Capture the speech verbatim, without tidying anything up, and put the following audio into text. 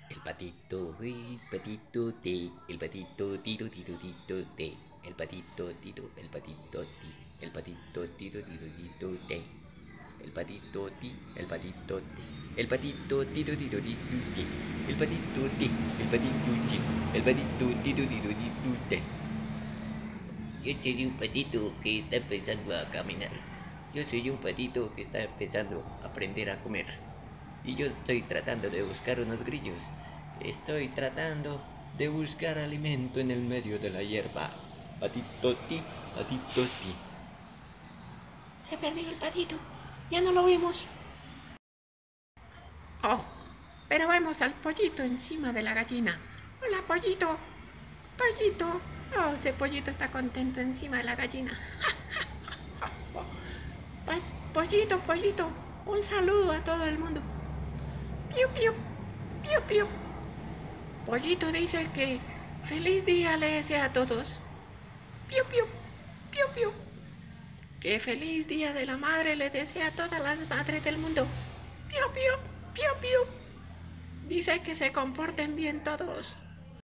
El patito, uy, patito ti, el patito tito tito tito te, el patito tito, el patito ti, el patito tito tito tito te, el patito ti, el patito ti, el patito tito tito tito te, el patito ti, el patito ti, el patito tito tito tito te. Yo soy un patito que está empezando a caminar. Yo soy un patito que está empezando a aprender a comer. Y yo estoy tratando de buscar unos grillos. Estoy tratando de buscar alimento en el medio de la hierba. Patito ti, patito ti. Se perdió el patito. Ya no lo vimos. Oh, pero vemos al pollito encima de la gallina. Hola, pollito. Pollito. Oh, ese pollito está contento encima de la gallina. Pollito, pollito. Un saludo a todo el mundo. Piu, piu. Piu, piu. Pollito dice que feliz día le desea a todos. Piu, piu. Piu, piu. Que feliz día de la madre le desea a todas las madres del mundo. Piu, piu. Piu, piu. Dice que se comporten bien todos.